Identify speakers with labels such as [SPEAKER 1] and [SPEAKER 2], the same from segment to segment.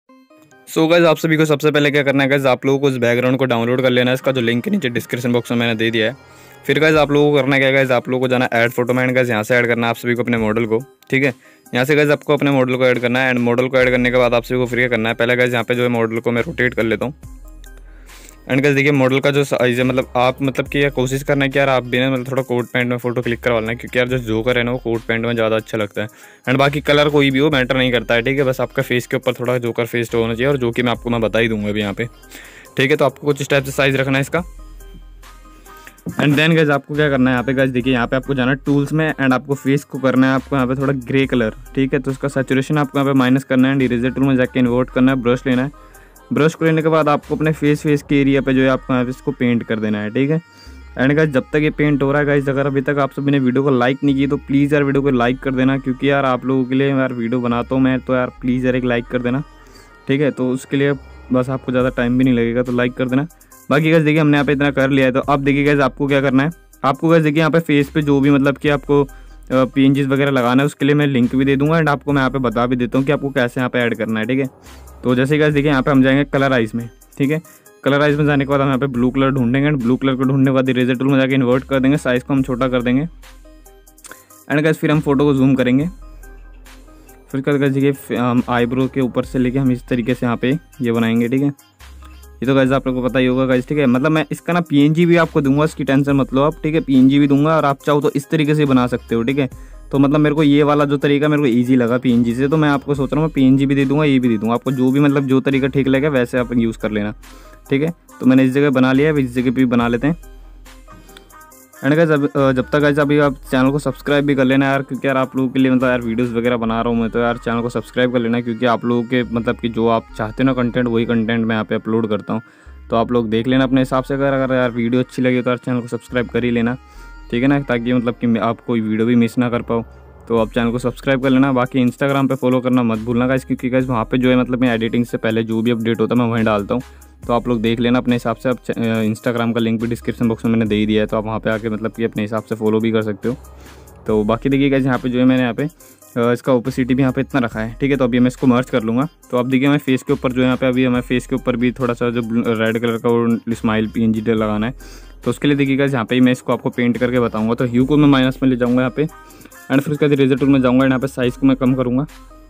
[SPEAKER 1] So guys, आप सभी को सबसे पहले क्या करना है गाइस, आप लोगों को इस बैकग्राउंड को डाउनलोड कर लेना है। इसका जो लिंक नीचे डिस्क्रिप्शन बॉक्स में मैंने दे दिया है। फिर गाइस आप लोगों को करना क्या है गाइस, आप लोगों को जाना ऐड फोटो में एंड गाइस यहाँ से ऐड करना है आप सभी को अपने मॉडल को। ठीक है, यहाँ से गाइस आपको अपने मॉडल को ऐड करना है एंड मॉडल को ऐड करने के बाद आप सभी को फिर क्या करना है, पहले गाइस यहाँ पे जो है मॉडल को मैं रोटेट कर लेता हूँ। एंड गाइस देखिए मॉडल का जो साइज है, मतलब आप मतलब कि कोशिश करना है कि यार आप भी ना मतलब थोड़ा कोट पैंट में फोटो क्लिक करवा लेना, क्योंकि यार जो जोकर है ना वो कोट पैंट में ज़्यादा अच्छा लगता है। एंड बाकी कलर कोई भी हो मैटर नहीं करता है। ठीक है, बस आपका फेस के ऊपर थोड़ा जोकर फेस होना चाहिए, और जो कि मैं बता ही दूंगा अभी यहाँ पे। ठीक है, तो आपको कुछ इस टाइप से साइज रखना है इसका। एंड देन गाइस आपको क्या करना है, यहाँ पे गाइस देखिए यहाँ पे आपको जाना है टूल्स में एंड आपको फेस को करना है आपको यहाँ पे थोड़ा ग्रे कलर। ठीक है, तो उसका सैचुरेशन आपको यहाँ पे माइनस करना है एंड इरेजर टूल में जाके इन्वर्ट करना है, ब्रश लेना है। ब्रश को लेने के बाद आपको अपने फेस के एरिया पे जो है आपको यहाँ पे इसको पेंट कर देना है। ठीक है, एंड गाइस जब तक ये पेंट हो रहा है गाइस, अगर अभी तक आप सभी ने वीडियो को लाइक नहीं की तो प्लीज़ यार वीडियो को लाइक कर देना, क्योंकि यार आप लोगों के लिए यार वीडियो बनाता हूँ मैं, तो यार प्लीज़ यार एक लाइक कर देना। ठीक है, तो उसके लिए बस आपको ज़्यादा टाइम भी नहीं लगेगा, तो लाइक कर देना। बाकी गाइस देखिए हमने यहाँ पे इतना कर लिया है, तो अब देखिए गाइस आपको क्या करना है, आपको गाइस देखिए यहाँ पे फेस पे जो भी मतलब कि आपको PNGs वगैरह लगाना है उसके लिए मैं लिंक भी दे दूंगा एंड आपको मैं यहाँ पे बता भी देता हूँ कि आपको कैसे यहाँ पे ऐड करना है। ठीक है, तो जैसे गाइस देखिए यहाँ पे हम जाएंगे कलर आइज में। ठीक है, कलर आइज में जाने के बाद हम यहाँ पे ब्लू कलर ढूंढेंगे एंड ब्लू कलर को ढूंढने के बाद इरेजर टूल में जाके इन्वर्ट कर देंगे, साइज़ को हम छोटा कर देंगे एंड गाइस फिर हम फोटो को जूम करेंगे। फिर गाइस देखिए हम आईब्रो के ऊपर से लेके हम इस तरीके से यहाँ पे ये बनाएंगे। ठीक है, ये तो गाइस आप लोगों को पता ही होगा गाइस। ठीक है, मतलब मैं इसका ना PNG भी आपको दूंगा, इसकी टेंशन मत लो आप। ठीक है, PNG भी दूंगा और आप चाहो तो इस तरीके से बना सकते हो। ठीक है, तो मतलब मेरे को ये वाला जो तरीका मेरे को इजी लगा PNG से, तो मैं आपको सोच रहा हूँ मैं PNG भी दे दूंगा, ये भी दे दूंगा। आपको जो भी मतलब जो तरीका ठीक लगे वैसे आप यूज़ कर लेना। ठीक है, तो मैंने इस जगह बना लिया है, इस जगह भी बना लेते हैं। एंड गाइस जब तक गाइस अभी आप चैनल को सब्सक्राइब भी कर लेना यार, क्योंकि यार आप लोगों के लिए मतलब यार वीडियोस वगैरह बना रहा हूँ मैं, तो यार चैनल को सब्सक्राइब कर लेना, क्योंकि आप लोगों के मतलब कि जो आप चाहते हो ना कंटेंट, वही कंटेंट मैं यहाँ पे अपलोड करता हूँ। तो आप लोग देख लेना अपने हिसाब से। अगर यार वीडियो अच्छी लगी तो यार चैनल को सब्सक्राइब कर ही लेना। ठीक है ना, ताकि मतलब कि आप कोई वीडियो भी मिस ना कर पाओ। तो आप चैनल को सब्सक्राइब कर लेना। बाकी इंस्टाग्राम पे फॉलो करना मत भूलना गाइस, क्योंकि गाइस वहाँ पे जो है मतलब मैं एडिटिंग से पहले जो भी अपडेट होता है मैं वहीं डालता हूँ। तो आप लोग देख लेना अपने हिसाब से। आप इंस्टाग्राम का लिंक भी डिस्क्रिप्शन बॉक्स में मैंने दे ही दिया है, तो आप वहाँ पे आके मतलब कि अपने हिसाब से फॉलो भी कर सकते हो। तो बाकी देखिए गाइस यहाँ पे जो है मैंने यहाँ पे इसका ओपेसिटी भी यहाँ पे इतना रखा है। ठीक है, तो अभी मैं इसको मर्ज कर लूँगा। तो अब देखिए मैं फेस के ऊपर जो है यहाँ पे अभी हमें फेस के ऊपर भी थोड़ा सा जो रेड कलर का वो स्माइल PNG लगाना है। तो उसके लिए देखिए गाइस यहाँ पे मैं इसको आपको पेंट करके बताऊँगा। तो ह्यू को मैं माइनस में ले जाऊँगा यहाँ पे एंड फिर उसके बाद इरेजर टूल में जाऊँगा, यहाँ पे साइज़ को मैं कम करूँगा।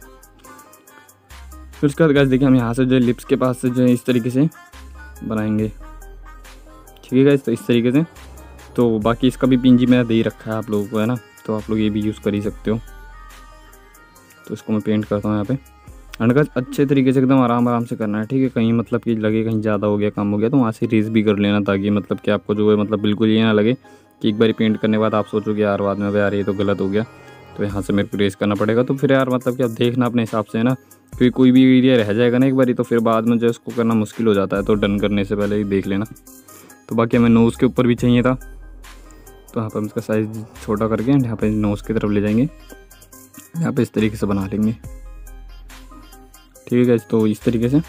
[SPEAKER 1] फिर उसके बाद गाइस देखिए हम यहाँ से जो लिप्स के पास से जो है इस तरीके से बनाएंगे। ठीक है गाइस, तो इस तरीके से। तो बाकी इसका भी PNG मैंने दे ही रखा है आप लोगों को, है ना, तो आप लोग ये भी यूज़ कर ही सकते हो। तो इसको मैं पेंट करता हूँ यहाँ पे एंड गाइस अच्छे तरीके से एकदम आराम से करना है। ठीक है, कहीं मतलब कि लगे कहीं ज़्यादा हो गया कम हो गया तो वहाँ से रेस भी कर लेना, ताकि मतलब कि आपको जो है मतलब बिल्कुल ये ना लगे कि एक बार पेंट करने के बाद आप सोचोगे यार बाद में यार ये तो गलत हो गया, तो यहाँ से मेरे को रेस करना पड़ेगा। तो फिर यार मतलब कि आप देखना अपने हिसाब से, है ना, क्योंकि कोई भी एरिया रह जाएगा ना एक बार, तो फिर बाद में जो इसको करना मुश्किल हो जाता है। तो डन करने से पहले ही देख लेना। तो बाकी हमें नोज़ के ऊपर भी चाहिए था, तो यहाँ पर हम इसका साइज़ छोटा करके यहाँ पर नोज़ की तरफ ले जाएंगे, यहाँ पे इस तरीके से बना लेंगे। ठीक है, तो इस तरीके से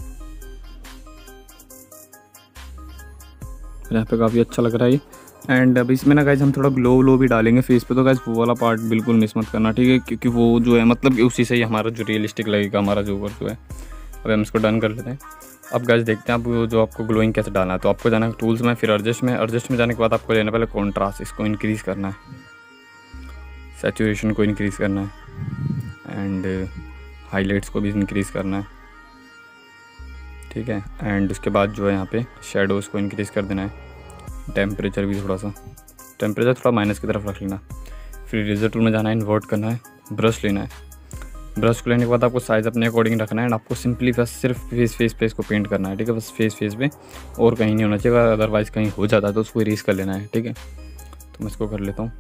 [SPEAKER 1] यहाँ पे काफ़ी अच्छा लग रहा है ये। एंड अब इसमें ना गाइस हम थोड़ा ग्लो भी डालेंगे फेस पे, तो गाइस वो वाला पार्ट बिल्कुल मिस मत करना। ठीक है, क्योंकि वो जो है मतलब उसी से ही हमारा जो रियलिस्टिक लगेगा हमारा जो वर्क जो है। अब हम इसको डन कर लेते हैं। अब गाइस देखते हैं आप जो आपको ग्लोइंग कैसे डालना है। तो आपको जाना है टूल्स में, फिर एडजस्ट में जाने के बाद आपको लेना पहले कॉन्ट्रास्ट, इसको इंक्रीज़ करना है, सैचुरेशन को इंक्रीज़ करना है एंड हाईलाइट्स को भी इंक्रीज़ करना है। ठीक है, एंड उसके बाद जो है यहाँ पे शेडोज़ को इंक्रीज़ कर देना है, टेम्परेचर भी थोड़ा माइनस की तरफ रख लेना। फिर इरेजर टूल में जाना है, इन्वर्ट करना है, ब्रश लेना है। ब्रश को लेने के बाद आपको साइज़ अपने अकॉर्डिंग रखना है एंड आपको सिंपली बस सिर्फ फेस पे इसको पेंट करना है। ठीक है, बस फेस पे और कहीं नहीं होना चाहिए, अदरवाइज़ कहीं हो जाता है तो उसको इरेज कर लेना है। ठीक है, तो मैं इसको कर लेता हूँ।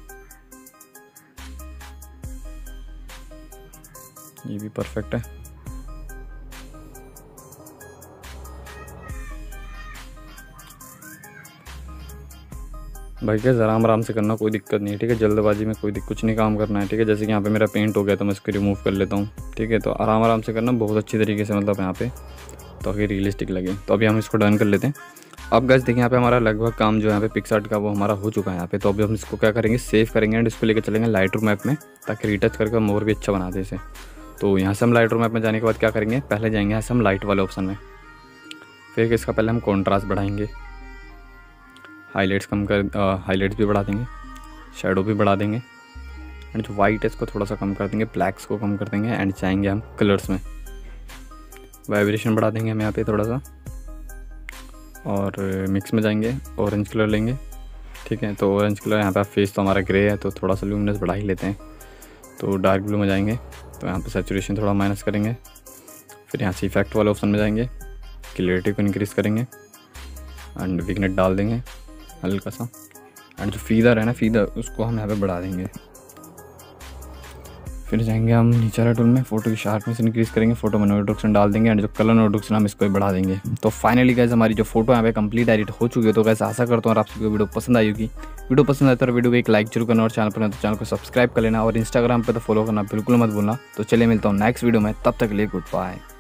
[SPEAKER 1] ये भी परफेक्ट है। भाई क्या ज़रा आराम से करना, कोई दिक्कत नहीं है। ठीक है, जल्दबाजी में कुछ नहीं काम करना है। ठीक है, जैसे कि यहाँ पे मेरा पेंट हो गया तो मैं इसको रिमूव कर लेता हूँ। ठीक है, तो आराम से करना बहुत अच्छी तरीके से, मतलब यहाँ पे तो आगे रियलिस्टिक लगे। तो अभी हम इसको डन कर लेते हैं। अब गाइस देखिए यहाँ पे हमारा लगभग काम जो है यहाँ पे पिक्सआर्ट का वो हमारा हो चुका है यहाँ पे। तो अभी हम इसको क्या करेंगे, सेव करेंगे एंड इसको लेकर चलेंगे लाइटरूम ऐप में, ताकि रीटच करके हम और भी अच्छा बना दें इसे। तो यहाँ से हम लाइट रूम ऐप में जाने के बाद क्या करेंगे, पहले जाएंगे यहाँ से हम लाइट वाले ऑप्शन में। फिर इसका पहले हम कॉन्ट्रास्ट बढ़ाएंगे, हाईलाइट्स भी बढ़ा देंगे, शेडो भी बढ़ा देंगे, एंड जो वाइट है इसको थोड़ा सा कम कर देंगे, ब्लैक्स को कम कर देंगे, एंड जाएंगे हम कलर्स में, वाइब्रेशन बढ़ा देंगे हम यहाँ पे थोड़ा सा, और मिक्स में जाएंगे, ऑरेंज कलर लेंगे। ठीक है, तो ऑरेंज कलर यहाँ पे फेस तो हमारा ग्रे है तो थोड़ा सा ल्यूमिनस बढ़ा ही लेते हैं। तो डार्क ब्लू में जाएंगे, तो यहाँ पे सैचुरेशन थोड़ा माइनस करेंगे। फिर यहाँ से इफेक्ट वाले ऑप्शन में जाएंगे, क्लियरिटी को इंक्रीज़ करेंगे, एंड विगनेट डाल देंगे हल्का सा, एंड जो फीदर है ना, फीदर उसको हम यहाँ पे बढ़ा देंगे। फिर जाएंगे हम नीचे वाले टूल में, फोटो की शार्पनेस इंक्रीज़ करेंगे, फोटो में नो रिडक्शन डाल देंगे, एंड जो कलर नो रिडक्शन हम इसको भी बढ़ा देंगे। तो फाइनली गाइस हमारी जो फोटो यहाँ पे कंप्लीट एडिट हो चुकी है। तो गाइस आशा करता हूँ और आप सभी को वीडियो पसंद आई होगी। वीडियो पसंद आए तो वीडियो को एक लाइक जरूर करना, और चैनल पर तो चैनल को सब्सक्राइब कर लेना, और इंस्टाग्राम पर तो फॉलो करना बिल्कुल मत भूलना। तो चलिए मिलता हूँ नेक्स्ट वीडियो में, तब तक के लिए गुड बाय।